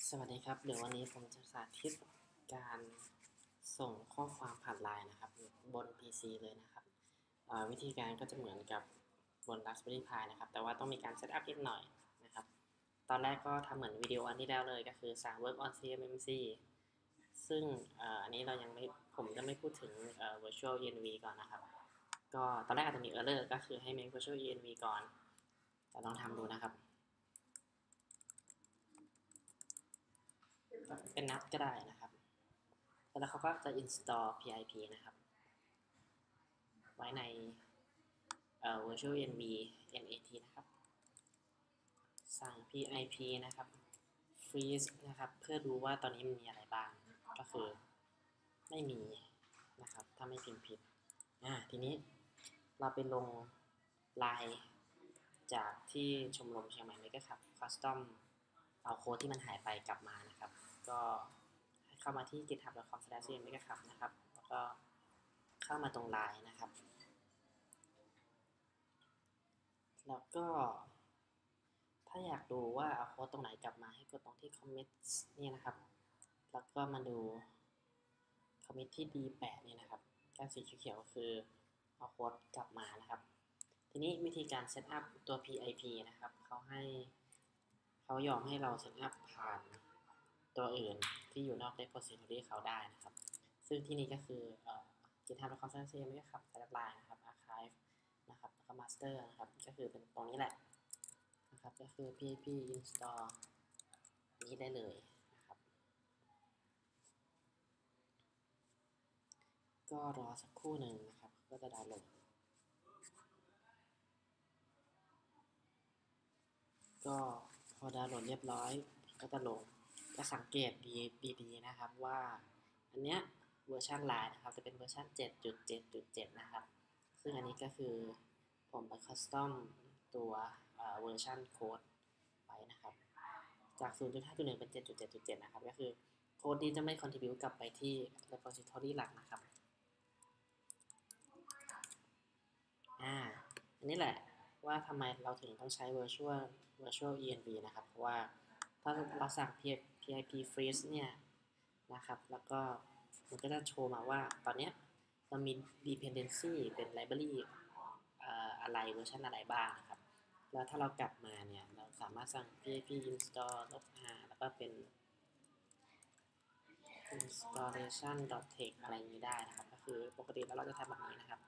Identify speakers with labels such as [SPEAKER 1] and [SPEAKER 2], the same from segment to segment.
[SPEAKER 1] สวัสดีครับเดี๋ยววันนี้ผมจะสาธิตการส่งข้อความผ่านไลน์นะครับบน PC เลยนะครับวิธีการก็จะเหมือนกับบน Raspberry Pi นะครับแต่ว่าต้องมีการเซตอัพนิดหน่อยนะครับตอนแรกก็ทำเหมือนวิดีโออันที่แล้วเลยก็คือสั่ง Work on CMMC ซึ่งอันนี้ผมจะไม่พูดถึงVirtual env ก่อนนะครับก็ตอนแรกอาจจะมี error ก็คือให้ make Virtual env ก่อนแต่ลองทำดูนะครับเป็นนัดก็ได้นะครับแล้วเขาก็จะ install pip นะครับไว้ในvirtual env nat นะครับสั่ง pip นะครับ freeze นะครับเพื่อดูว่าตอนนี้มันมีอะไรบ้างก็คือไม่มีนะครับถ้าไม่พิมพ์ผิดทีนี้เราไปลงไลน์จากที่ชมรมเชียงใหม่เมกะครับ custom เอาโค้ดที่มันหายไปกลับมานะครับก็เข้ามาที่ github.com/cmegaclub นะครับแล้วก็เข้ามาตรงไลน์นะครับแล้วก็ถ้าอยากดูว่าเอาโค้ดตรงไหนกลับมาให้กดตรงที่ commit นี่นะครับแล้วก็มาดู commit ที่ D8 นี่นะครับการสีเขียวๆคือเอาโค้ดกลับมานะครับทีนี้วิธีการเซตอัพตัว PIP นะครับเขายอมให้เราเซตอัพผ่านตัวอื่นที่อยู่นอก repository เขาได้นะครับซึ่งที่นี้ก็คือgithub.com/cm นะครับ/line นะครับ archive นะครับแล้วก็ master นะครับก็คือเป็นตรงนี้แหละนะครับก็คือ pip install นี้ได้เลยนะครับก็รอสักครู่หนึ่งนะครับก็จะดาวน์โหลดก็พอดาวน์โหลดเรียบร้อยก็จะลงก็สังเกตดีๆนะครับว่าอันเนี้ยเวอร์ชันไลน์นะครับจะเป็นเวอร์ชัน 7.7.7 นะครับซึ่งอันนี้ก็คือผมไปคัสตอมตัวเวอร์ชันโค้ดไว้นะครับจาก 0.5.1 เป็น 7.7.7 นะครับก็คือโค้ดนี้จะไม่ contribute กลับไปที่ repository หลักนะครับอันนี้แหละว่าทำไมเราถึงต้องใช้ virtual env นะครับเพราะว่าถ้าเราสั่ง pip freeze เนี่ยนะครับแล้วก็มันก็จะโชว์มาว่าตอนนี้เรามี dependency เป็น library อะไรเวอร์ชันอะไรบ้างนะครับแล้วถ้าเรากลับมาเนี่ยเราสามารถสั่ง pip install -r แล้วก็เป็น installation.text อะไรอย่างนี้ได้นะครับก็คือปกติแล้วเราจะทำแบบนี้นะครับ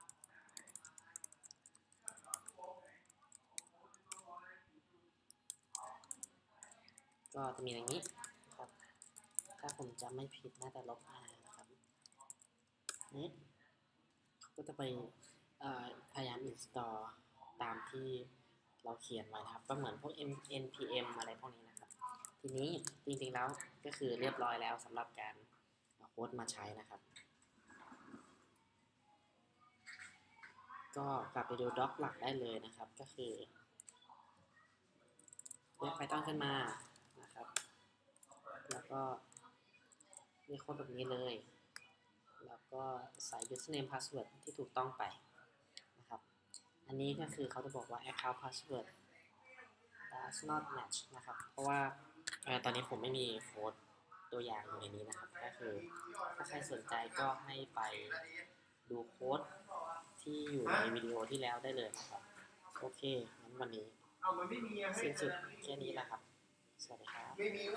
[SPEAKER 1] ก็จะมีอย่างนี้ครับถ้าผมจำไม่ผิดน่าจะ-rนะครับนี้ก็จะไปพยายาม install ตามที่เราเขียนไว้นะครับก็เหมือนพวก npm อะไรพวกนี้นะครับทีนี้จริงๆแล้วก็คือเรียบร้อยแล้วสำหรับการเอาโค้ดมาใช้นะครับก็กลับไปดูด็อกหลักได้เลยนะครับก็คือเลือก Python ขึ้นมานะครับแล้วก็เรียกโค้ดแบบนี้เลยแล้วก็ใส่ username password ที่ถูกต้องไปนะครับอันนี้ก็คือเขาจะบอกว่า account password does not match นะครับเพราะว่าตอนนี้ผมไม่มีโค้ดตัวอย่างอยู่ในนี้นะครับก็คือถ้าใครสนใจก็ให้ไปดูโค้ดที่อยู่ในวิดีโอที่แล้วได้เลยนะครับโอเคงั้นวันนี้สิ้นสุดแค่นี้แหละครับสวัสดีครับ